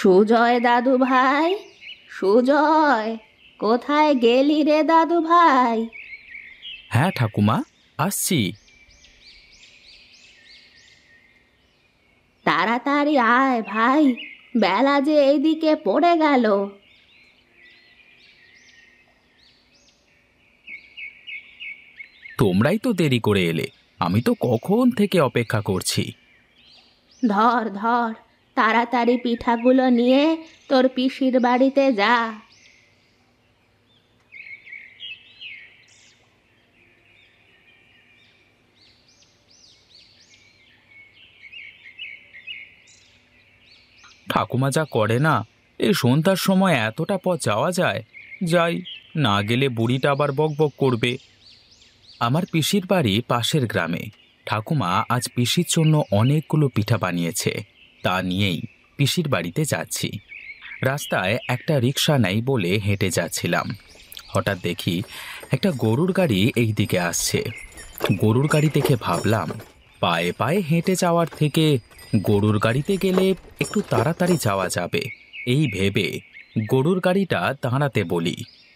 সুজয় দাদু ভাই, সুজয়, কোথায় গেলি রে দাদু ভাই? হ্যাঁ ঠাকুমা, আসছি। তাড়াতাড়ি আয় ভাই, বেলা যে এইদিকে পড়ে গেল। তোমরাই তো দেরি করে এলে, আমি তো কখন থেকে অপেক্ষা করছি। ধর ধর, তাড়াতাড়ি পিঠাগুলো নিয়ে তোর পিসির বাড়িতে যা। ঠাকুমা যা করে না, এই সন্ধ্যার সময় এতটা পথ যাওয়া যায়? যাই, না গেলে বুড়িটা আবার বক বক করবে। আমার পিসির বাড়ি পাশের গ্রামে। ঠাকুমা আজ পিসির জন্য অনেকগুলো পিঠা বানিয়েছে, তা নিয়েই পিসির বাড়িতে যাচ্ছি। রাস্তায় একটা রিক্সা নেই বলে হেঁটে যাচ্ছিলাম। হঠাৎ দেখি একটা গরুর গাড়ি এই দিকে আসছে। গরুর গাড়ি দেখে ভাবলাম, পায়ে পায়ে হেঁটে যাওয়ার থেকে গরুর গাড়িতে গেলে একটু তাড়াতাড়ি যাওয়া যাবে। এই ভেবে গরুর গাড়িটা দাঁড়াতে বলি।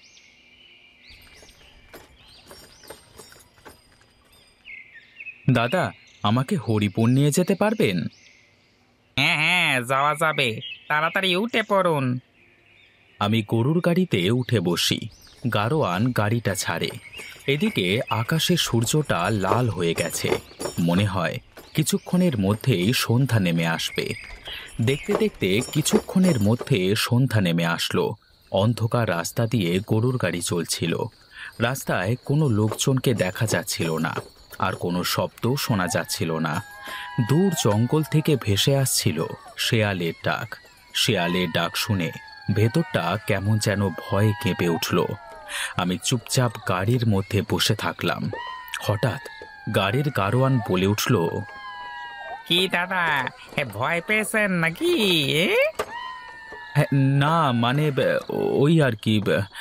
দাদা, আমাকে হরিপুর নিয়ে যেতে পারবেন? হ্যাঁ হ্যাঁ, যাওয়া যাবে, তাড়াতাড়ি উঠে পড়ুন। আমি গরুর গাড়িতে উঠে বসি। গাড়োয়ান গাড়িটা ছাড়ে। এদিকে আকাশে সূর্যটা লাল হয়ে গেছে, মনে হয় কিছুক্ষণের মধ্যেই সন্ধ্যা নেমে আসবে। দেখতে দেখতে কিছুক্ষণের মধ্যে সন্ধ্যা নেমে আসলো। অন্ধকার রাস্তা দিয়ে গরুর গাড়ি চলছিল। রাস্তায় কোনো লোকজনকে দেখা যাচ্ছিল না, আর কোনো শব্দও শোনা যাচ্ছিল না। দূর জঙ্গল থেকে ভেসে আসছিল শেয়ালের ডাক। শেয়ালের ডাক শুনে ভেতরটা কেমন যেন ভয়ে কেঁপে উঠল। আমি চুপচাপ গাড়ির মধ্যে বসে থাকলাম। হঠাৎ গাড়ির গাড়োয়ান বলে উঠল, কি দাদা, ভয় পেয়েছেন নাকি? "হ্যাঁ, না মানে ওই আর কি।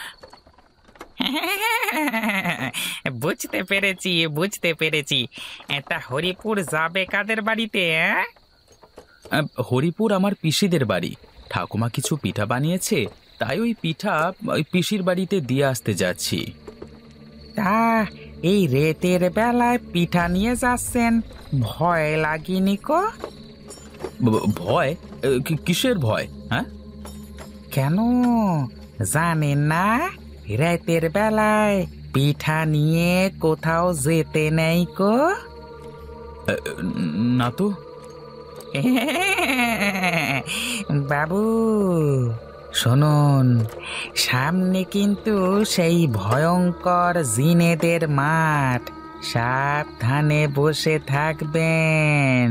বুঝতে পেরেছি বুঝতে পেরেছি। এটা হরিপুর যাবে কাদের বাড়িতে? হরিপুর আমার পিসিদের বাড়ি। ঠাকুমা কিছু পিঠা বানিয়েছে, তাই ওই পিঠা ওই পিসির বাড়িতে দিয়ে আসতে যাচ্ছি। তা এই রেতের বেলায় পিঠা নিয়ে যাচ্ছেন, ভয় লাগেনি কো? ভয়? কিসের ভয়? হ্যাঁ, কেন জানেন না? রাতের বেলায় পিঠা নিয়ে কোথাও যেতে নেই কো? না তো। বাবু শুনুন, সামনে কিন্তু সেই ভয়ঙ্কর জিনেদের মাঠ, সাবধানে বসে থাকবেন।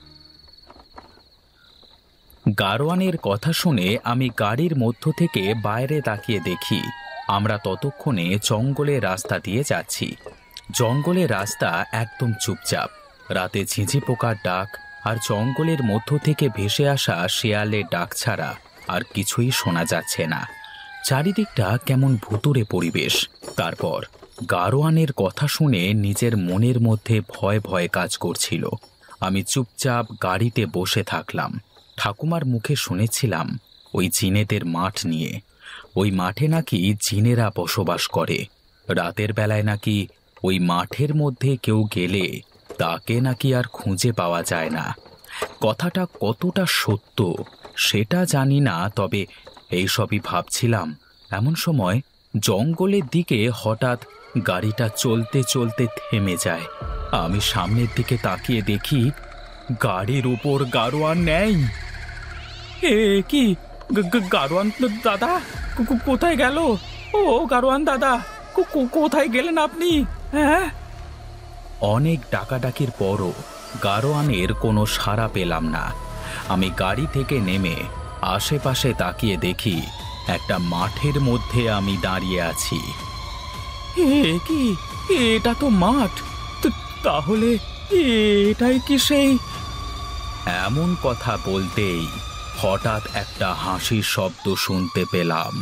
গাড়োয়ানের কথা শুনে আমি গাড়ির মধ্য থেকে বাইরে তাকিয়ে দেখি আমরা ততক্ষণে জঙ্গলের রাস্তা দিয়ে যাচ্ছি। জঙ্গলের রাস্তা একদম চুপচাপ। রাতে ঝিঁঝি পোকার ডাক আর জঙ্গলের মধ্য থেকে ভেসে আসা শেয়ালের ডাক ছাড়া আর কিছুই শোনা যাচ্ছে না। চারিদিকটা কেমন ভুতুড়ে পরিবেশ। তারপর গাড়োয়ানের কথা শুনে নিজের মনের মধ্যে ভয় ভয় কাজ করছিল। আমি চুপচাপ গাড়িতে বসে থাকলাম। ঠাকুমার মুখে শুনেছিলাম ওই জিনেদের মাঠ নিয়ে। ওই মাঠে নাকি জিনেরা বসবাস করে। রাতের বেলায় নাকি ওই মাঠের মধ্যে কেউ গেলে তাকে নাকি আর খুঁজে পাওয়া যায় না। কথাটা কতটা সত্য সেটা জানি না, তবে এইসবই ভাবছিলাম। এমন সময় জঙ্গলের দিকে হঠাৎ গাড়িটা চলতে চলতে থেমে যায়। আমি সামনের দিকে তাকিয়ে দেখি গাড়ির উপর গাড়োয়ান নেই। এ কি, গাড়োয়ান দাদা কোথায় গেল? ও গাড়োয়ান দাদা, কোথায় গেলেন আপনি? হ্যাঁ। অনেক ডাকাডাকির পরও গাড়োয়ানের কোনো সাড়া পেলাম না। আমি গাড়ি থেকে নেমে আশেপাশে তাকিয়ে দেখি একটা মাঠের মধ্যে আমি দাঁড়িয়ে আছি। এ কি, এটা তো মাঠ। তাহলে এটাই কি সেই? এমন কথা বলতেই হঠাৎ একটা হাসির শব্দ শুনতে পেলাম।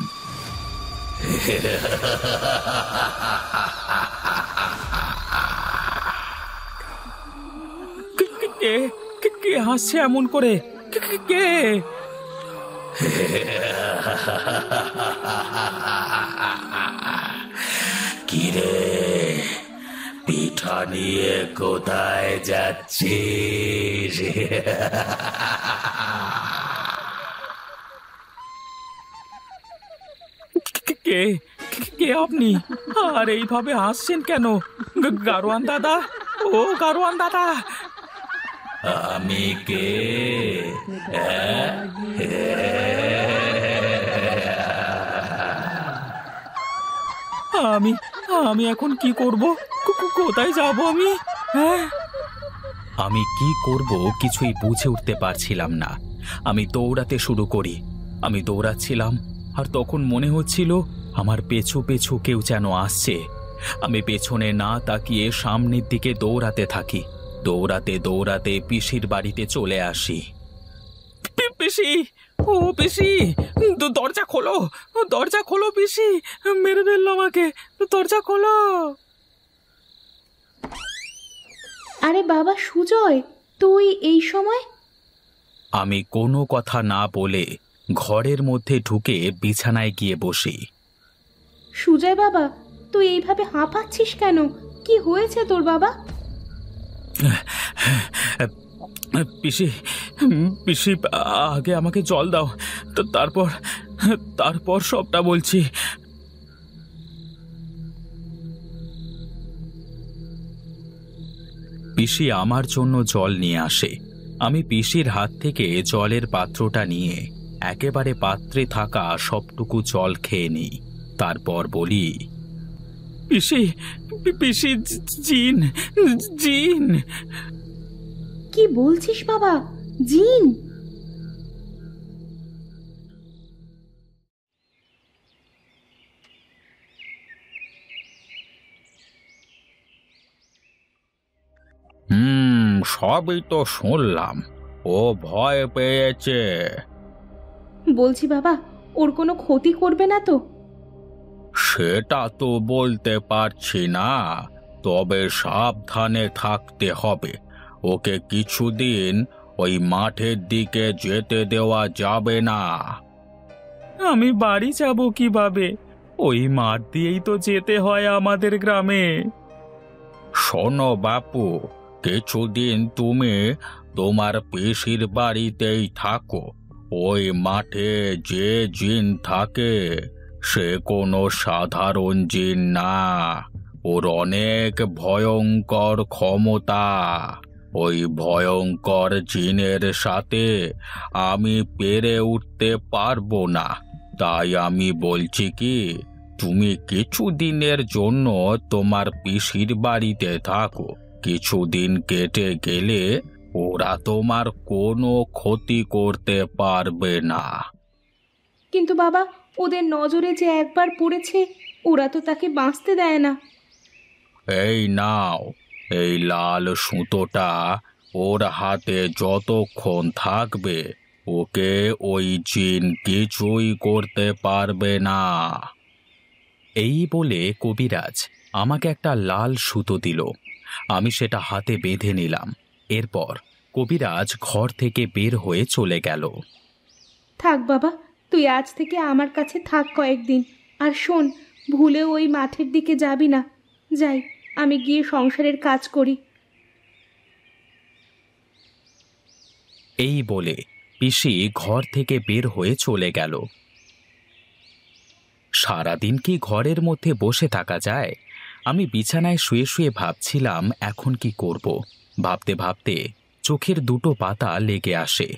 কে কে হাসছে এমন করে? কে? কিরে, পিঠা নিয়ে কোথায় যাচ্ছিস? কে কে আপনি? আর এইভাবে হাসছেন কেন? গারোয়ান দাদা, ও গারোয়ান দাদা! আমি কে? আমি আমি এখন কি করব? কোথায় যাব আমি? হ্যাঁ, আমি কি করব কিছুই বুঝে উঠতে পারছিলাম না। আমি দৌড়াতে শুরু করি। আমি দৌড়াচ্ছিলাম, আর তখন মনে হচ্ছিল আমার পেছু পেছু কেউ যেন আসছে। আমি পেছনে না তাকিয়ে সামনের দিকে দৌড়াতে থাকি। দৌড়াতে দৌড়াতে পিসির বাড়িতে চলে আসি। পিসি! ও পিসি, দরজা খোলো, দরজা খোলো পিসি! মেরে ফেললো আমাকে, দরজা খোলো! আরে বাবা সুজয়, তুই এই সময়? আমি কোনো কথা না বলে ঘরের মধ্যে ঢুকে বিছানায় গিয়ে বসি। সুজয় বাবা, তুই এইভাবে হাঁপাচ্ছিস কেন? কি হয়েছে তোর বাবা? পিসি, পিসি, আগে আমাকে জল দাও, তো তারপর তারপর সবটা বলছি। পিসি আমার জন্য জল নিয়ে আসে। আমি পিসির হাত থেকে জলের পাত্রটা নিয়ে একেবারে পাত্রে থাকা সবটুকু জল খেয়ে নিই। তারপর বলি, পিসি, পিসি, জিন, জিন! কি বলছিস বাবা? জিন? সবই তো শুনলাম। ও ভয় পেয়েছে। বলছি বাবা, ওর কোনো ক্ষতি করবে না তো? সেটা তো বলতে পারছি না, তবে সাবধানে থাকতে হবে। ওকে কিছুদিন ওই মাঠের দিকে যেতে দেওয়া যাবে না। আমি বাড়ি যাব কিভাবে? ওই মাঠ দিয়েই তো যেতে হয় আমাদের গ্রামে। শোনো বাপু, কিছুদিন তুমি তোমার পিসির বাড়িতেই থাকো। ওই মাঠে যে জিন থাকে সে কোনো সাধারণ জিন না। ওর অনেক ভয়ঙ্কর ক্ষমতা। ওই ভয়ঙ্কর জিনের সাথে আমি পেরে উঠতে পারবো না। তাই আমি বলছি কি, তুমি কিছুদিনের জন্য তোমার পিসির বাড়িতে থাকো। কিছুদিন কেটে গেলে ওরা তোমার কোনো ক্ষতি করতে পারবে না। কিন্তু বাবা, ওদের নজরে যে একবার পড়েছে, ওরা তো তাকে বাঁচতে দেয় না। এই নাও, এই লাল সুতোটা ওর হাতে যতক্ষণ থাকবে ওকে ওই জিন কিছুই করতে পারবে না। এই বলে কবিরাজ আমাকে একটা লাল সুতো দিল। আমি সেটা হাতে বেঁধে নিলাম। এরপর কবিরাজ ঘর থেকে বের হয়ে চলে গেল। থাক বাবা, তুই আজ থেকে আমার কাছে থাক কয়েকদিন। আর শোন, ভুলেও ওই মাঠের দিকে যাবি না। যাই, আমি গিয়ে সংসারের কাজ করি। এই বলে পিসি ঘর থেকে বের হয়ে চলে গেল। সারাদিন কি ঘরের মধ্যে বসে থাকা যায়? আমি বিছানায় শুয়ে শুয়ে ভাবছিলাম এখন কি করব। ভাবতে ভাবতে চোখের দুটো পাতা লেগে আসে।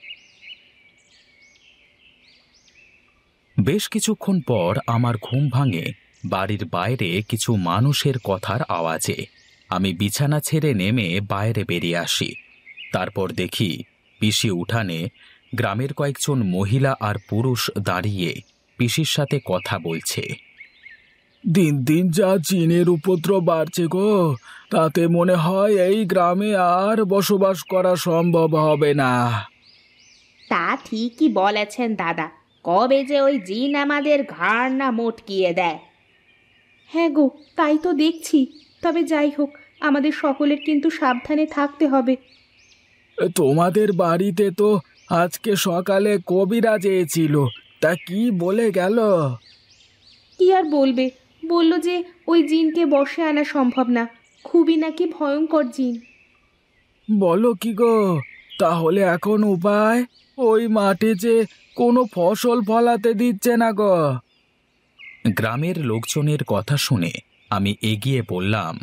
বেশ কিছুক্ষণ পর আমার ঘুম ভাঙে বাড়ির বাইরে কিছু মানুষের কথার আওয়াজে। আমি বিছানা ছেড়ে নেমে বাইরে বেরিয়ে আসি। তারপর দেখি পিসি উঠানে গ্রামের কয়েকজন মহিলা আর পুরুষ দাঁড়িয়ে পিসির সাথে কথা বলছে। দিন দিন যা জিনের উপদ্রব বাড়ছে গো, তাতে মনে হয় এই গ্রামে আর বসবাস করা সম্ভব হবে না। তা ঠিকই বলেছেন দাদা। কবে যে ওই জিন আমাদের ঘাড় না মটকিয়ে দেয়। হ্যাঁ গো, তাই তো দেখছি। তবে যাই হোক, আমাদের সকলের কিন্তু সাবধানে থাকতে হবে। তোমাদের বাড়িতে তো আজকে সকালে কবিরাজ এসেছিল, তা কি বলে গেল? কি আর বলবে, বলল যে ওই জিনকে বশে আনা সম্ভব না, খুবই নাকি ভয়ঙ্কর জিন। বলো কি গো, তাহলে এখন উপায়? ওই মাঠে যে কোনো ফসল ফলাতে দিচ্ছে না গো। গ্রামের লোকজনের কথা শুনে আমি এগিয়ে বললাম,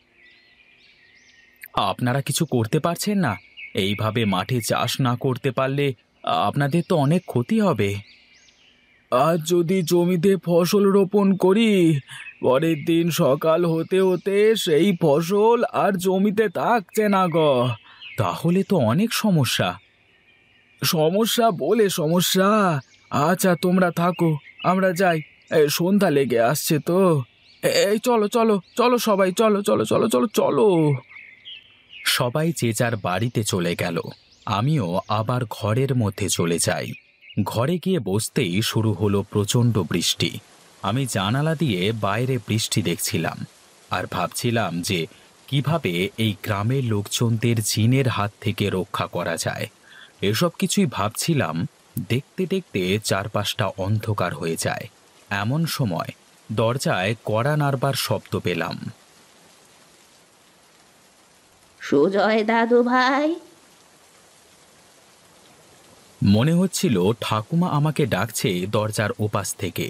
আপনারা কিছু করতে পারছেন না? এইভাবে মাঠে চাষ না করতে পারলে আপনাদের তো অনেক ক্ষতি হবে। আজ যদি জমিতে ফসল রোপণ করি, পরের দিন সকাল হতে হতে সেই ফসল আর জমিতে থাকছে না গো। তাহলে তো অনেক সমস্যা। সমস্যা বলে সমস্যা। আচ্ছা তোমরা থাকো, আমরা যাই, সন্ধ্যা লেগে আসছে তো। এই চলো চলো চলো সবাই, চলো চলো চলো চলো চলো। সবাই যে যার বাড়িতে চলে গেল। আমিও আবার ঘরের মধ্যে চলে যাই। ঘরে গিয়ে বসতেই শুরু হলো প্রচণ্ড বৃষ্টি। আমি জানালা দিয়ে বাইরে বৃষ্টি দেখছিলাম আর ভাবছিলাম যে কিভাবে এই গ্রামের লোকজনদের জিনের হাত থেকে রক্ষা করা যায়। এসব কিছুই ভাবছিলাম। দেখতে দেখতে চারপাশটা অন্ধকার হয়ে যায়। এমন সময় দরজায় কড়া নাড়বার শব্দ পেলাম। সুজয় দাদু ভাই। মনে হচ্ছিল ঠাকুমা আমাকে ডাকছে দরজার ওপাশ থেকে।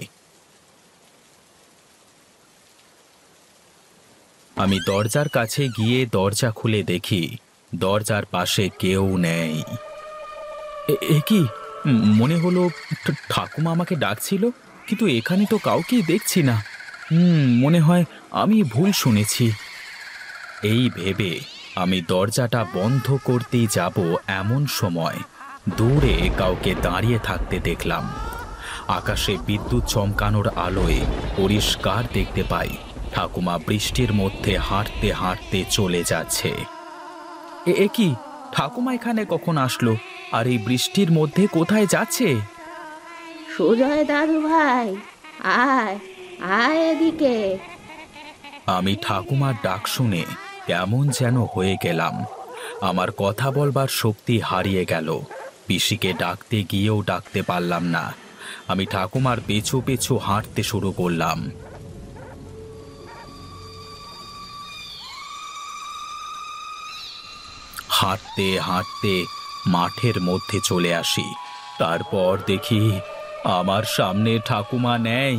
আমি দরজার কাছে গিয়ে দরজা খুলে দেখি দরজার পাশে কেউ নেই। এ কি? মনে হলো ঠাকুমা আমাকে ডাকছিল, কিন্তু এখানে তো কাউকেই দেখছি না। মনে হয় আমি ভুল শুনেছি। এই ভেবে আমি দরজাটা বন্ধ করতেই যাব, এমন সময় দূরে কাউকে দাঁড়িয়ে থাকতে দেখলাম। আকাশে বিদ্যুৎ চমকানোর আলোয় পরিষ্কার দেখতে পাই ঠাকুমা বৃষ্টির মধ্যে হাঁটতে হাঁটতে চলে যাচ্ছে। এ কি? ঠাকুমা এখানে কখন আসলো, আর এই বৃষ্টির মধ্যে কোথায় যাচ্ছে? সুজয় দাদু ভাই, আয় আয় এদিকে। আমি ঠাকুমার ডাক শুনে কেমন যেন হয়ে গেলাম। আমার কথা বলবার শক্তি হারিয়ে গেল। পিসিকে ডাকতে গিয়েও ডাকতে পারলাম না। আমি ঠাকুমার পেছু পেছু হাঁটতে শুরু করলাম। হাঁটতে হাঁটতে মাঠের মধ্যে চলে আসি। তারপর দেখি আমার সামনে ঠাকুমা নেই।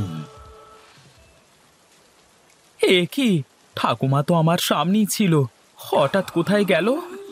এ কি? ঠাকুমা তো আমার সামনেই ছিল, হঠাৎ কোথায় গেল?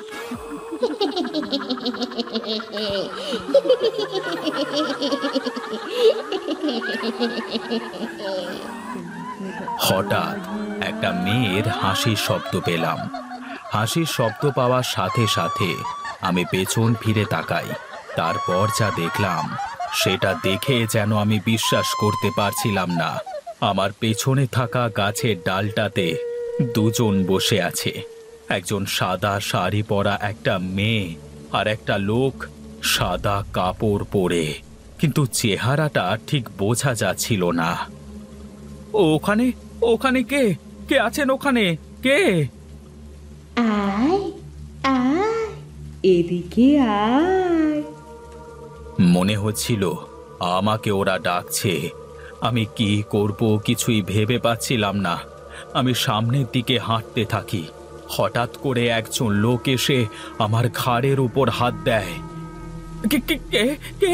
হঠাৎ একটা মেয়ের হাসির শব্দ পেলাম। হাসির শব্দ পাওয়ার সাথে সাথে আমি পেছন ফিরে তাকাই। তারপর যা দেখলাম সেটা দেখে যেন আমি বিশ্বাস করতে পারছিলাম না। আমার পেছনে থাকা গাছের ডালটাতে দুজন বসে আছে। একজন সাদা শাড়ি পরা একটা মেয়ে আর একটা লোক সাদা কাপড় পরে, কিন্তু চেহারাটা ঠিক বোঝা যাচ্ছিল না। ওখানে ওখানে কে কে আছেন? ওখানে কে? আয় আয় এদিকে আয়। মনে হচ্ছিল আমাকে ওরা ডাকছে। আমি কি করব কিছুই ভেবে পাচ্ছিলাম না। আমি সামনের দিকে হাঁটতে থাকি। হঠাৎ করে একজন লোক এসে আমার ঘাড়ের উপর হাত দেয়। কে কে কে কে?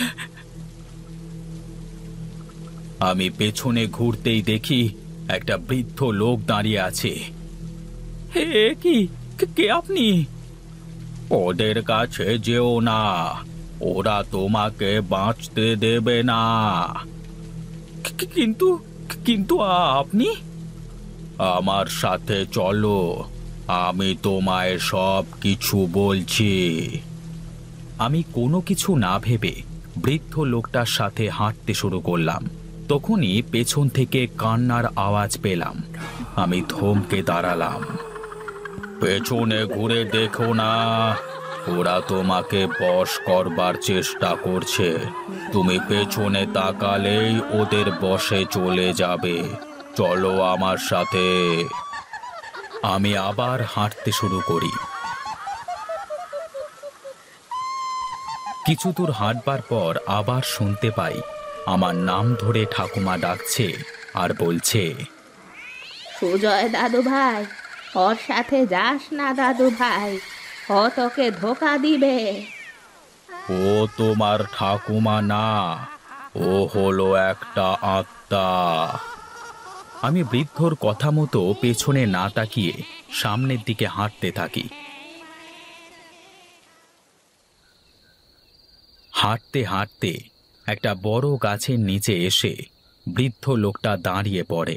আমি পেছনে ঘুরতেই দেখি একটা বৃদ্ধ লোক দাঁড়িয়ে আছে। হে কি? কে আপনি? ওদের কাছে যেও না, ওরা তোমাকে বাঁচতে দেবে না। কিন্তু কিন্তু আপনি? আমার সাথে চলো, আমি তোমায় সব কিছু বলছি। আমি কোনো কিছু না ভেবে বৃদ্ধ লোকটার সাথে হাঁটতে শুরু করলাম। তখনই পেছন থেকে কান্নার আওয়াজ পেলাম। আমি থমকে দাঁড়ালাম। পেছনে ঘুরে দেখো না, ওরা তোমাকে বশ করবার চেষ্টা করছে। তুমি পেছনে তাকালেই ওদের বশে চলে যাবে। চলো আমার সাথে। আমি আবার হাঁটতে শুরু করি। কিছু দূর হাঁটবার পর আবার শুনতে পাই আমার নাম ধরে ঠাকুমা ডাকছে আর বলছে, সুজয় দাদু ভাই, ওর সাথে যাস না দাদু ভাই, ও তোকে ধোকা দিবে। ও তোমার ঠাকুমা না, ও হলো একটা আত্মা। আমি বৃদ্ধর কথা মতো পেছনে না তাকিয়ে সামনের দিকে হাঁটতে থাকি। হাঁটতে হাঁটতে একটা বড় গাছের নিচে এসে বৃদ্ধ লোকটা দাঁড়িয়ে পড়ে।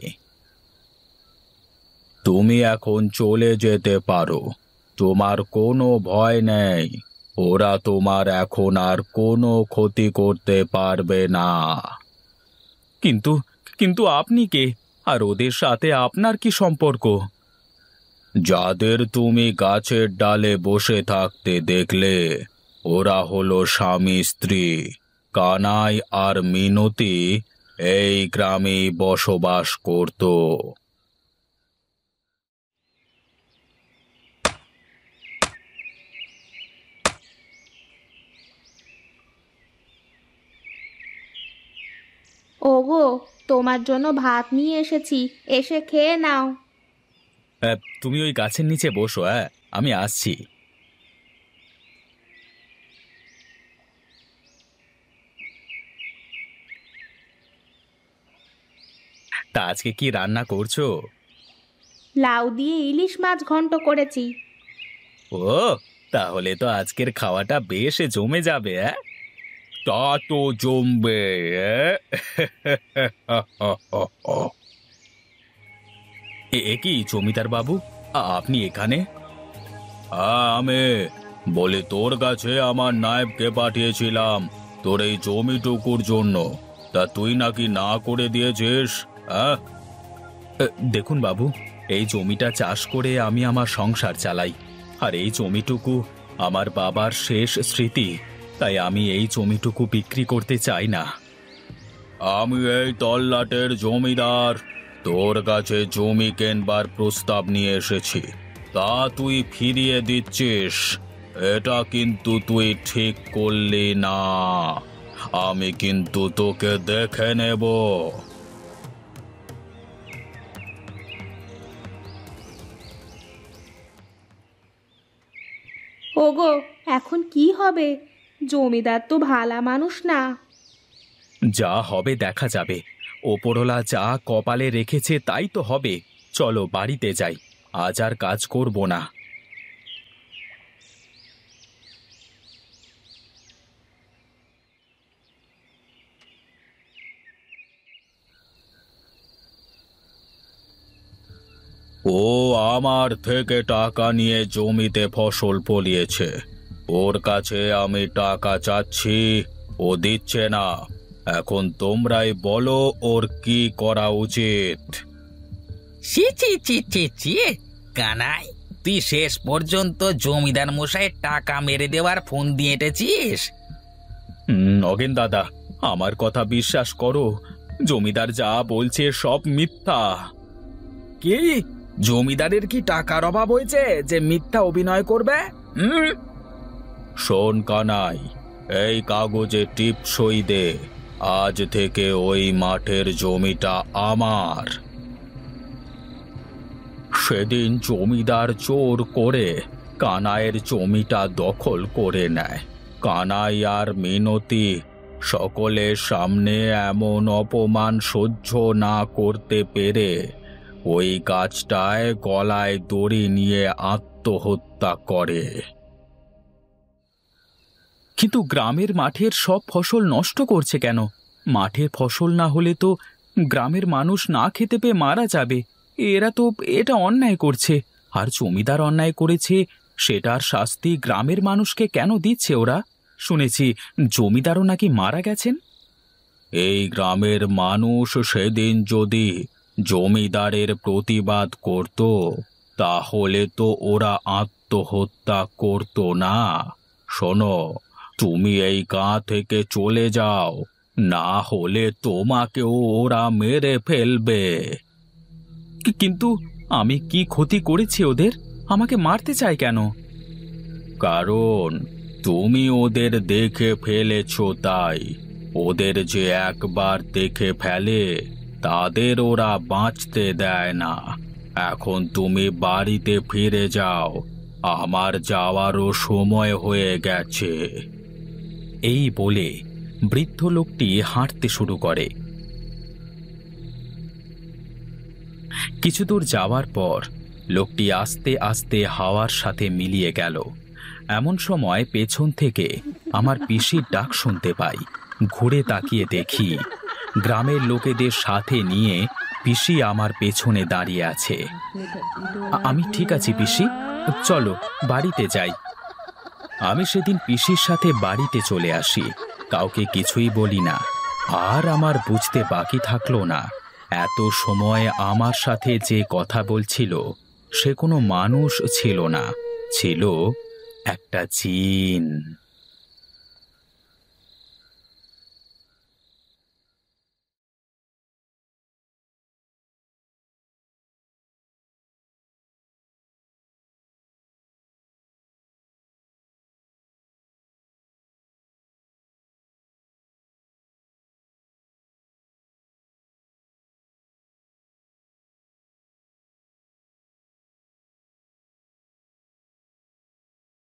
তুমি এখন চলে যেতে পারো, তোমার কোনো ভয় নেই, ওরা তোমার এখন আর কোনো ক্ষতি করতে পারবে না। কিন্তু কিন্তু আপনি কে, আর ওদের সাথে আপনার কি সম্পর্ক? যাদের তুমি গাছের ডালে বসে থাকতে দেখলে, ওরা হলো স্বামী স্ত্রী। কানাই আর মিনতি এই গ্রামেই বসবাস করত। ওগো, তোমার জন্য ভাত নিয়ে এসেছি, এসে খেয়ে নাও। তুমি ওই গাছের নিচে বসো, আমি আসছি। তা আজকে কি রান্না করছো? লাউ দিয়ে ইলিশ মাছ ঘন্ট করেছি। ও, তাহলে তো আজকের খাওয়াটা বেশ জমে যাবে। তা তো জমবে। এ কি জমিদার বাবু, আপনি এখানে? আমি বলি, তোর কাছে আমার নায়েবকে পাঠিয়েছিলাম তোর এই জমিটুকুর জন্য, তা তুই নাকি না করে দিয়েছিস। দেখুন বাবু, এই জমিটা চাষ করে আমি আমার সংসার চালাই, আর এই জমিটুকু আমার বাবার শেষ স্মৃতি, তাই আমি এই জমিটুকু বিক্রি করতে চাই না। আমি এই তল্লাটের জমিদার, তোর কাছে জমি কেনবার প্রস্তাব নিয়ে এসেছি, তা তুই ফিরিয়ে দিচ্ছিস, এটা কিন্তু তুই ঠিক করলি না। আমি কিন্তু তোকে দেখে নেব। ওগো, এখন কি হবে? জমিদার তো ভালা মানুষ না। যা হবে দেখা যাবে, ওপরওয়ালা যা কপালে রেখেছে তাই তো হবে। চলো বাড়িতে যাই, আজ আর কাজ করব না। ও আমার থেকে টাকা নিয়ে জমিতে ফসল ফলিয়েছে, ওর কাছে আমি টাকা চাচ্ছি, ও দিচ্ছে না। এখন তোমরাই বলো ওর কি করা উচিত। ছি ছি ছি ছি ছি, কানাই, তুই শেষ পর্যন্ত জমিদার মশাই টাকা মেরে দেওয়ার ফোন দিয়ে এঁটেছিস। নগেন দাদা, আমার কথা বিশ্বাস করো, জমিদার যা বলছে সব মিথ্যা। কি, জমিদারের কি টাকার অভাব হয়েছে যে মিথ্যা অভিনয় করবে? শোন কানাই, এই কাগজে টিপ সই দে, আজ থেকে ওই মাঠের জমিটা আমার। সেদিন জমিদার জোর করে কানাইয়ের জমিটা দখল করে নেয়। কানাই আর মিনতি সকলের সামনে এমন অপমান সহ্য না করতে পেরে ওই গাছটায় গলায় দড়ি নিয়ে আত্মহত্যা করে। কিন্তু গ্রামের মাঠের সব ফসল নষ্ট করছে কেন? মাঠের ফসল না হলে তো গ্রামের মানুষ না খেতে পেয়ে মারা যাবে। এরা তো এটা অন্যায় করছে, আর জমিদার অন্যায় করেছে সেটার শাস্তি গ্রামের মানুষকে কেন দিচ্ছে ওরা? শুনেছি জমিদারও নাকি মারা গেছেন। এই গ্রামের মানুষ সেদিন যদি জমিদারের প্রতিবাদ করত, তাহলে তো ওরা আত্মহত্যা করত না। শোনো, তুমি এই গাঁ থেকে চলে যাও, না হলে তোমাকেও ওরা মেরে ফেলবে। কিন্তু আমি কি ক্ষতি করেছি ওদের? আমাকে মারতে চায় কেন? কারণ তুমি ওদের দেখে ফেলেছো তাই। ওদের যে একবার দেখে ফেলে তাদের ওরা বাঁচতে দেয় না। এখন তুমি বাড়িতে ফিরে যাও, আমার যাওয়ারও সময় হয়ে গেছে। এই বলে বৃদ্ধ লোকটি হাঁটতে শুরু করে। কিছু দূর যাওয়ার পর লোকটি আস্তে আস্তে হাওয়ার সাথে মিলিয়ে গেল। এমন সময় পেছন থেকে আমার পিসির ডাক শুনতে পাই। ঘুরে তাকিয়ে দেখি গ্রামের লোকেদের সাথে নিয়ে পিসি আমার পেছনে দাঁড়িয়ে আছে। আমি ঠিক আছি পিসি, চলো বাড়িতে যাই। আমি সেদিন পিসির সাথে বাড়িতে চলে আসি, কাউকে কিছুই বলি না। আর আমার বুঝতে বাকি থাকলো না, এত সময় আমার সাথে যে কথা বলছিল সে কোনো মানুষ ছিল না, ছিল একটা জিন।